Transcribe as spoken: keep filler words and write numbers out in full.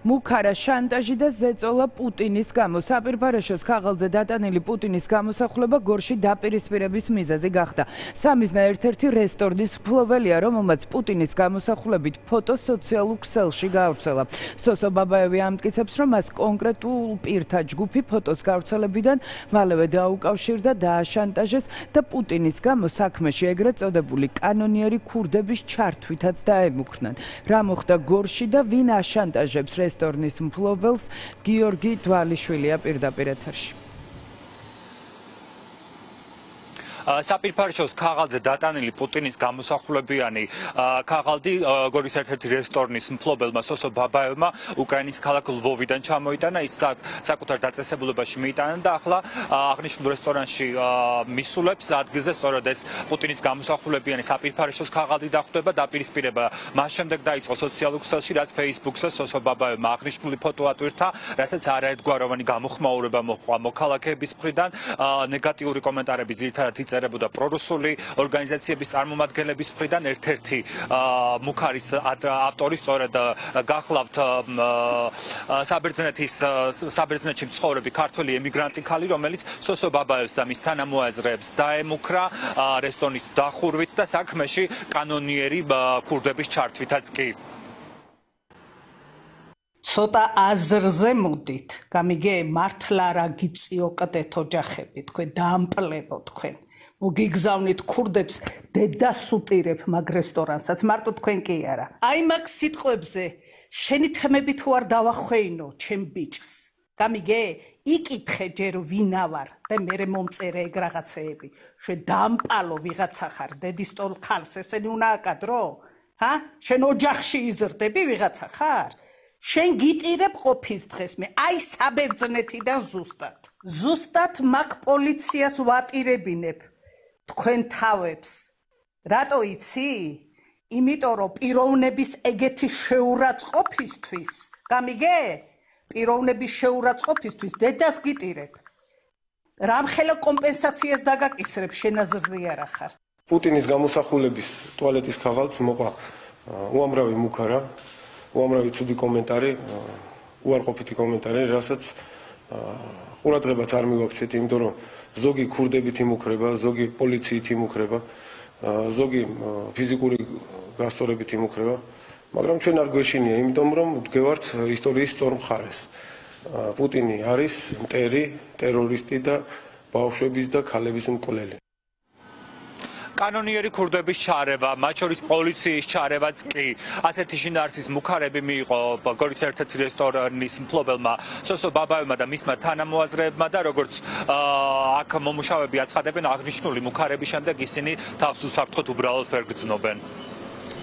მუქარა შანტაჟი და ზეწოლა პუტინის გამო. საპირფარეშოს ქაღალდზე დატანილი პუტინის გამოსახულება გორში დაპირისპირების მიზეზი გახდა. სამიზნა ერთ-ერთი რესტორნის მფლობელია, რომელმაც პუტინის გამოსახულებით ფოტო სოციალურ ქსელში გაავრცელა. სოსო ბაბაევი ამტკიცებს, რომ მას კონკრეტულ პირთა ჯგუფი ფოტოს გავრცელებიდან მალევე დაუკავშირდა, დააშანტაჟეს და პუტინის გამო საქმეში ეგრეთ წოდებული კანონიერი ქურდების ჩართვითაც დაემუქრნენ. რა მოხდა გორში და ვინ აშანტაჟებს რესტორნის მფლობელს, გიორგი დვალიშვილია პირდაპირ ეთერში. საპირფარეშოს ქაღალდზე დატანილი პუტინის გამოსახულებიანი ქაღალდი გორის ერთ-ერთი რესტორნის მფლობელმა სოსო ბაბაევმა უკრაინის ქალაქ ლვოვიდან ჩამოიტანა. ის საკუთარ დაწესებულებაში მიიტანა და ახლა აღნიშნულ რესტორანში მისულებს ადგილზე სწორედ ეს პუტინის გამოსახულებიანი საპირფარეშოს ქაღალდი დახვდება. დაპირისპირება მას შემდეგ დაიწყო სოციალურ ქსელში, რაც Facebook-ზე სოსო ბაბაევმა აღნიშნული ფოტო ატვირთა, რასაც არაერთგვაროვანი გამოხმაურება მოჰყვა მოქალაქეების მხრიდან. ნეგატიური კომენტარები ძირითადად წერებოდა პრორუსული ორგანიზაციების წარმომადგენლების მხრიდან. ერთ-ერთი მუქარის ავტორი სწორედ გახლავთ საბერძნეთის საბერძნეთში მცხოვრები ქართველი ემიგრანტი ქალი, რომელიც სოსო ბაბაევს და მის თანამოაზრეებს დაემუქრა რესტორნის დახურვით და საქმეში კანონიერი ქურდების ჩართვითაც კი. ცოტა აზრზე მოდით, გამიგე მართლა რა გიწიო კდეთ ოჯახები, თქვენ დაამპლებო თქვენ. მოგიგზავნით ქურდებს დედას უტირებ მაგ რესტორანსაც, მარტო თქვენ კი არა. აი მაგ სიტყვებზე შენი თქმები თუ არ დავახვეინო ჩემ ბიჭს. გამიგე, იკითხე ჯერ ვინა ვარ და მერე მომწერე ეგ რაღაცეები. შენ დაამპალო ვიღაცა ხარ, დედის ტოლ ხალს ესენი უნდა აკადრო? ჰა? შენ ოჯახში იზრდები ვიღაცა ხარ? შენ გიტირებ ყოფის დღეს მე, აი საბერძნეთიდან ზუსტად. ზუსტად მაგ პოლიციას ვატირებინებ თქვენ თავებს. რატო იცი? იმიტომ რომ პიროვნების ეგეთი შეურაცხყოფისთვის, გამიგე? პიროვნების შეურაცხყოფისთვის დედას გიტირებ. რამხელა კომპენსაციას დაგაკისრებ, შენ აზრზე არა ხარ. პუტინის გამოსახულების ტუალეტის ქაღალდს მოყვა უამრავი მუქარა, უამრავი ცუდი კომენტარი, უარყოფითი კომენტარი, რასაც ყურადღებაც არ მივაქცეთ, იმიტომ რომ ზოგი ქურდებით იმუქრება, ზოგი პოლიციით იმუქრება, ზოგი ფიზიკური გასწორებით იმუქრება, მაგრამ ჩვენ არ გვეშინია, იმიტომ რომ ვდგევართ ისტორიის სწორ მხარეს. პუტინი არის მტერი, ტერორისტი და ბავშვების და ქალების მკვლელი. კანონიერი ქურდების ჩარევა, მათ შორის პოლიციის ჩარევაც კი. ასეთი შინაარსის მუქარები მიიღო გორის ერთ-ერთი რესტორნის მფლობელმა სოსო ბაბაევმა და მისმა თანამოაზრეებმა და როგორც აქ მომუშავეები აცხადებენ, აღნიშნული მუქარების შემდეგ ისინი თავს უსაფრთხოდ უბრალოდ ვერ გრძნობენ.